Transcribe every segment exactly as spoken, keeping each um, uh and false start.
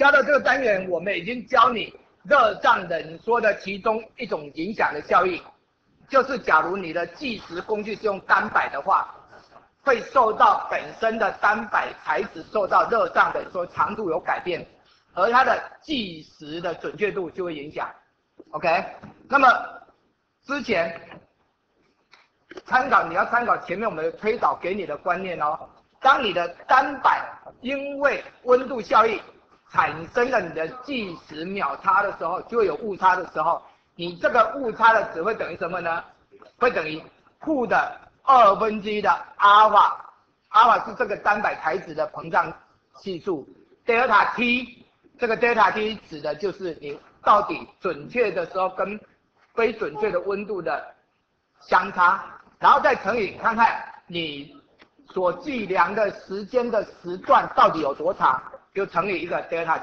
教的这个单元，我们已经教你热胀冷缩的其中一种影响的效应，就是假如你的计时工具是用单摆的话，会受到本身的单摆材质受到热胀冷缩长度有改变，而它的计时的准确度就会影响。OK， 那么之前参考你要参考前面我们推导给你的观念哦。当你的单摆因为温度效应产生了你的计时秒差的时候，就会有误差的时候，你这个误差的值会等于什么呢？会等于负的二分之一的阿尔法，阿尔法是这个单摆材质的膨胀系数，德尔塔 T， 这个德尔塔 T 指的就是你到底准确的时候跟非准确的温度的相差，然后再乘以看看你所计量的时间的时段到底有多长，就乘以一个 delta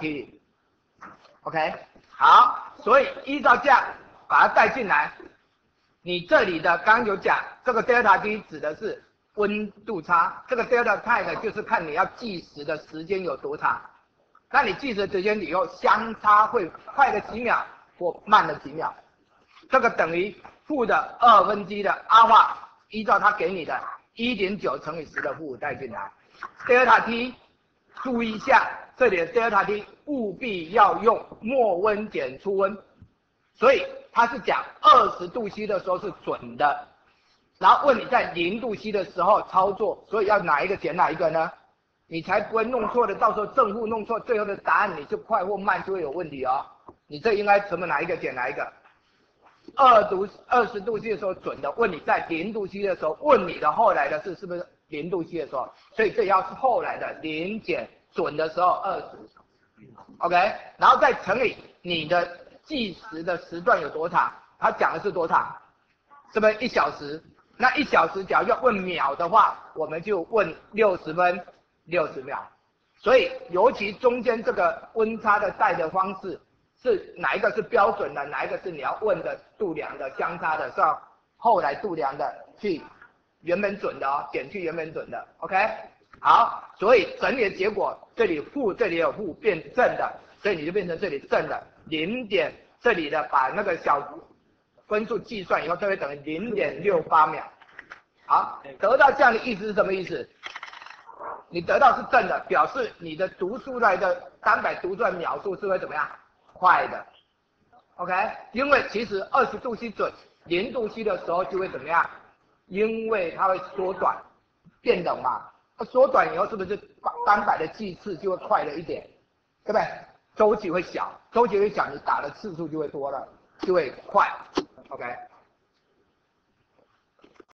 t。OK， 好，所以依照这样把它带进来，你这里的刚刚有讲，这个 delta t 指的是温度差，这个 delta t 呢就是看你要计时的时间有多长。那你计时时间以后相差会快了几秒或慢了几秒，这个等于负的二分之一的阿尔法，依照它给你的 一点九 乘以十的负带进来。delta t 注意一下，这里的 delta t 务必要用末温减初温，所以它是讲二十度 C 的时候是准的，然后问你在零度 C 的时候操作，所以要哪一个减哪一个呢？你才不会弄错的，到时候正负弄错，最后的答案你就快或慢就会有问题哦。你这应该什么哪一个减哪一个？二度二十度 C 的时候准的，问你在零度 C 的时候，问你的后来的是是不是零度 C 的时候？所以这要是后来的零减准的时候二十 ，OK， 然后再乘以你的计时的时段有多长？它讲的是多长？是不是一小时？那一小时假如要问秒的话，我们就问六十分六十秒。所以尤其中间这个温差的带的方式，是哪一个是标准的，哪一个是你要问的度量的相差的，是要后来度量的去原本准的哦，减去原本准的 ，OK， 好，所以整理的结果，这里负，这里有负变正的，所以你就变成这里正的零点，这里的把那个小分数计算以后，这会等于零点六八秒。好，得到这样的意思是什么意思？你得到是正的，表示你的读出来的单摆读出来秒数是会怎么样？快的 ，OK， 因为其实二十度 C 准，零度 C 的时候就会怎么样？因为它会缩短，变冷嘛，缩短以后是不是单摆的计次就会快了一点，对不对？周期会小，周期会小，你打的次数就会多了，就会快 ，OK。